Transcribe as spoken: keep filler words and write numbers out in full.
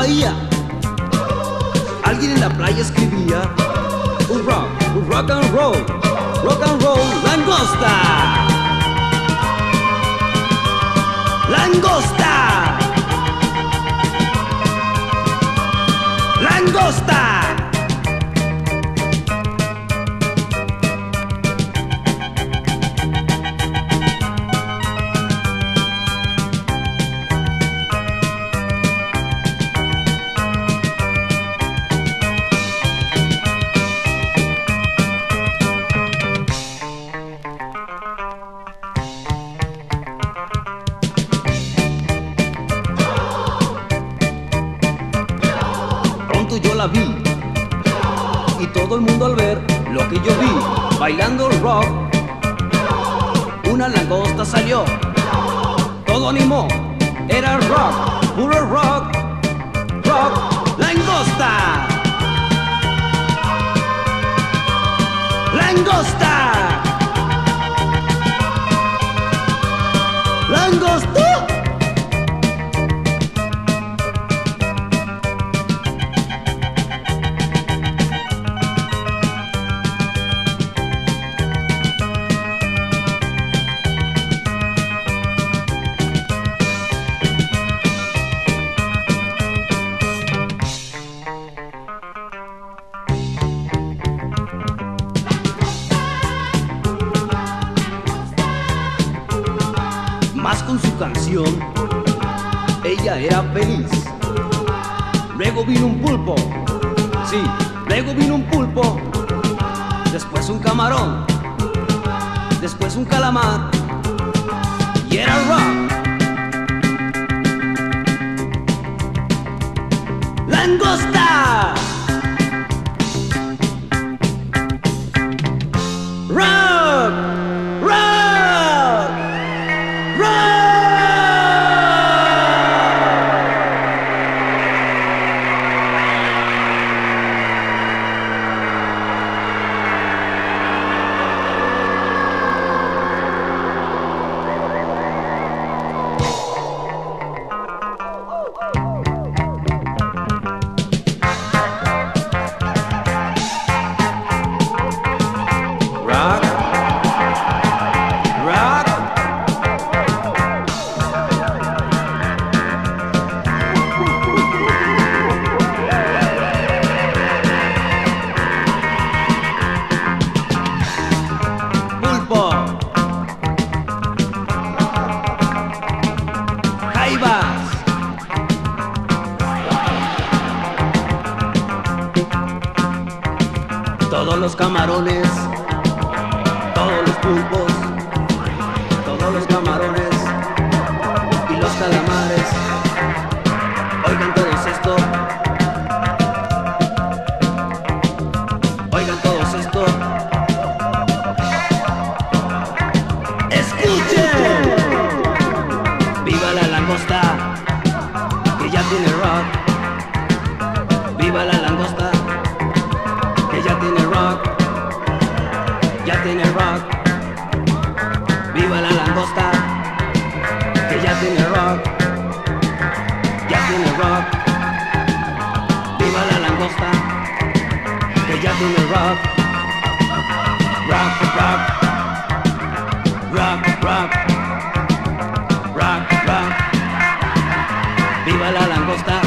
bahía. Alguien en la playa escribía un rock, un rock and roll, rock and roll, langosta. Langosta. Langosta. Pronto yo la vi y todo el mundo al ver lo que yo vi bailando rock, una langosta salió, todo animó, era rock, puro rock, rock, langosta, langosta, langosta. Más con su canción, ella era feliz. Luego vino un pulpo, sí, luego vino un pulpo. Después un camarón, después un calamar. Y era rock. Langosta. Rock, rock, rock. Todos los camarones, todos los pulpos, todos los camarones y los calamares. Oigan todos esto, oigan todos esto. ¡Escuchen! ¡Viva la langosta, que ya tiene rock! ¡Viva la langosta, que ya tiene rock! Ya tiene rock. ¡Viva la langosta, que ya tiene rock! Ya tiene rock. ¡Viva la langosta, que ya tiene rock! Rock, rock, rock, rock, rock, rock. ¡Viva la langosta!